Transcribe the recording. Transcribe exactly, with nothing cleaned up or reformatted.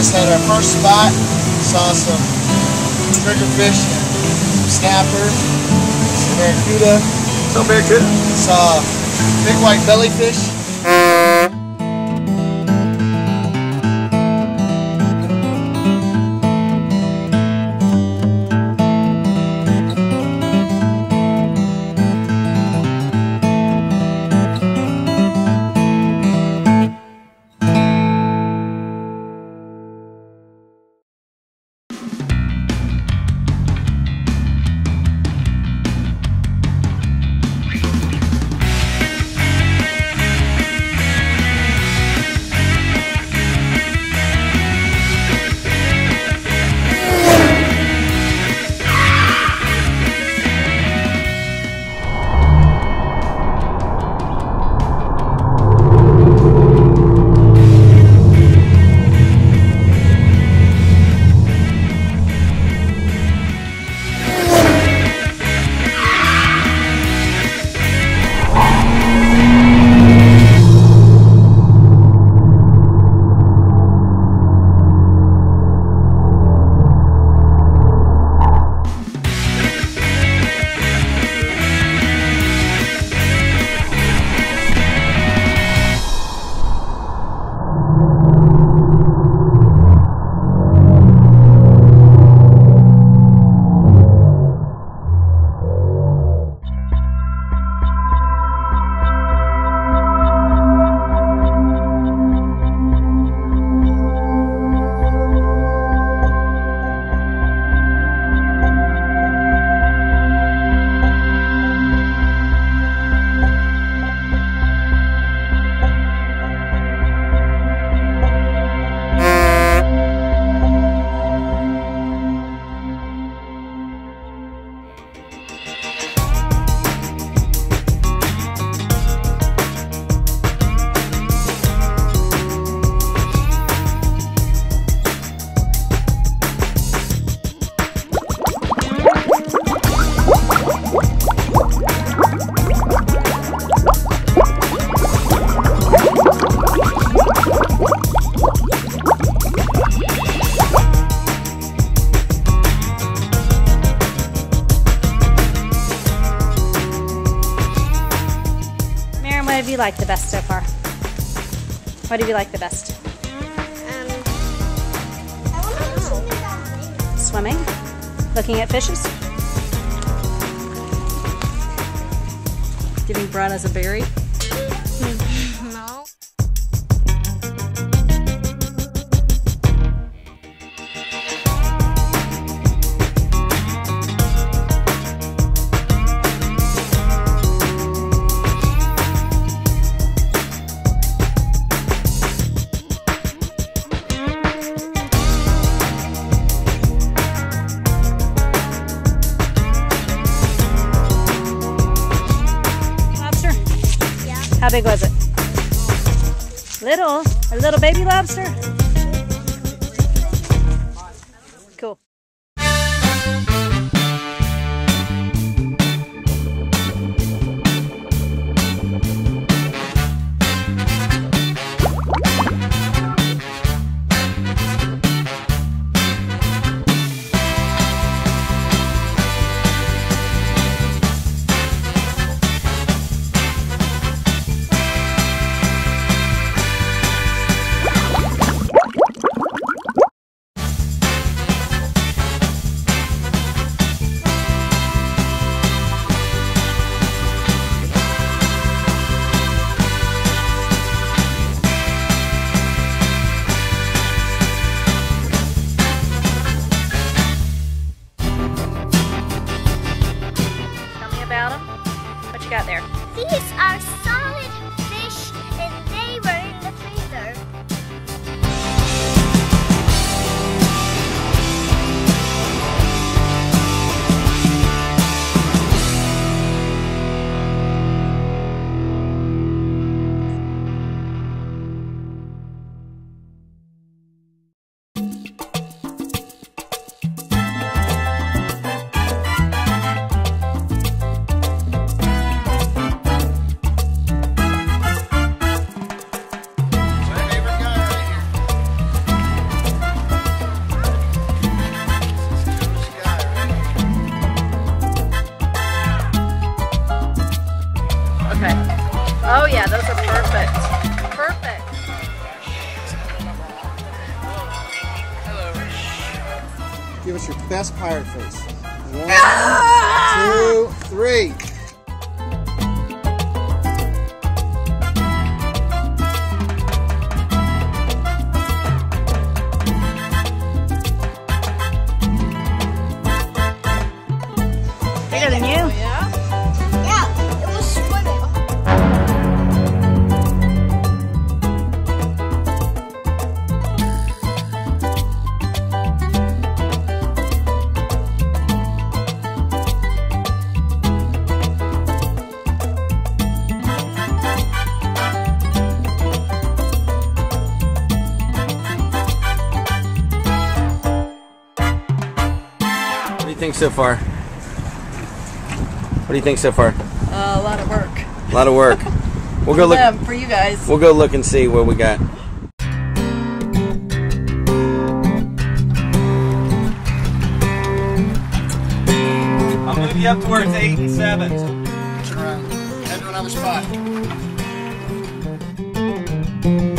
just had our first spot. Saw some triggerfish and some snapper, some barracuda. Some barracuda. Saw big white bellyfish. What have you liked the best so far? What have you liked the best? Um, I want to go swimming down the lake. Swimming? Looking at fishes? Giving piranhas a berry? No. How big was it? Little? A little baby lobster? Cool. Give us your best pirate face. One, two, three. Bigger than you. Yeah? Yeah, it was swimming. What do you think so far? What do you think so far? Uh, a lot of work. A lot of work. We'll go look. Them, for you guys. We'll go look and see what we got. I'll move you up to where it's eight and seven. Turn around. Head to another spot.